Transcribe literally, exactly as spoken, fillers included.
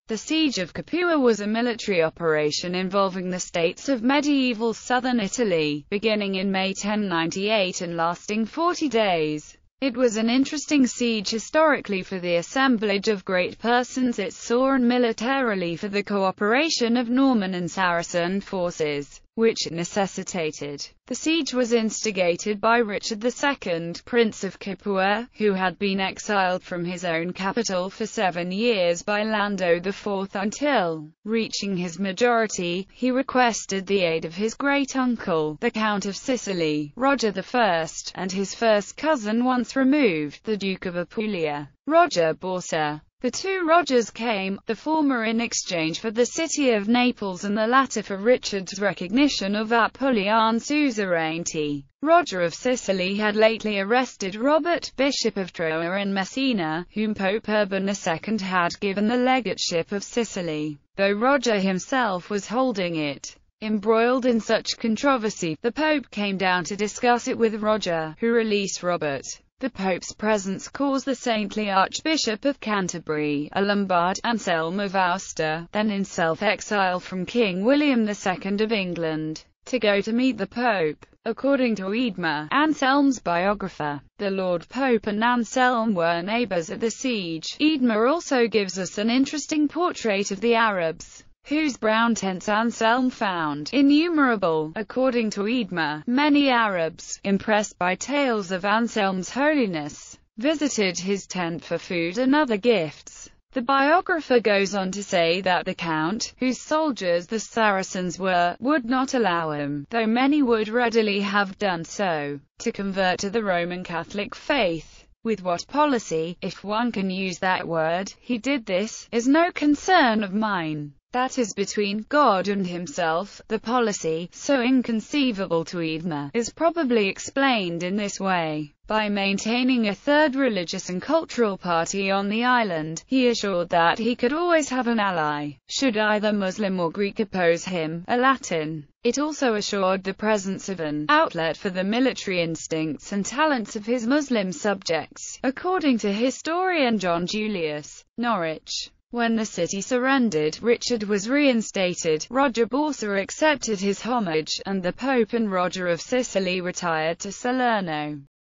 The Siege of Capua was a military operation involving the states of medieval southern Italy, beginning in May ten ninety-eight and lasting forty days. It was an interesting siege historically for the assemblage of great persons it saw, and militarily for the cooperation of Norman and Saracen forces, which it necessitated. The siege was instigated by Richard the Second, Prince of Capua, who had been exiled from his own capital for seven years by Lando the Fourth until, reaching his majority, he requested the aid of his great-uncle, the Count of Sicily, Roger the First, and his first cousin once removed, the Duke of Apulia, Roger Borsa. The two Rogers came, the former in exchange for the city of Naples and the latter for Richard's recognition of Apulian suzerainty. Roger of Sicily had lately arrested Robert, Bishop of Troia and Messina, whom Pope Urban the Second had given the legateship of Sicily, though Roger himself was holding it. Embroiled in such controversy, the Pope came down to discuss it with Roger, who released Robert. The Pope's presence caused the saintly Archbishop of Canterbury, a Lombard, Anselm of Aosta, then in self-exile from King William the Second of England, to go to meet the Pope. According to Eadmer, Anselm's biographer, the Lord Pope and Anselm were neighbours at the siege. Eadmer also gives us an interesting portrait of the Arabs, whose brown tents Anselm found innumerable. According to Eadmer, many Arabs, impressed by tales of Anselm's holiness, visited his tent for food and other gifts. The biographer goes on to say that the Count, whose soldiers the Saracens were, would not allow him, though many would readily have done so, to convert to the Roman Catholic faith. With what policy, if one can use that word, he did this, is no concern of mine. That is between God and himself. The policy, so inconceivable to Eadmer, is probably explained in this way. By maintaining a third religious and cultural party on the island, he assured that he could always have an ally, should either Muslim or Greek oppose him, a Latin. It also assured the presence of an outlet for the military instincts and talents of his Muslim subjects, according to historian John Julius, Norwich. When the city surrendered, Richard was reinstated, Roger Borsa accepted his homage, and the Pope and Roger of Sicily retired to Salerno.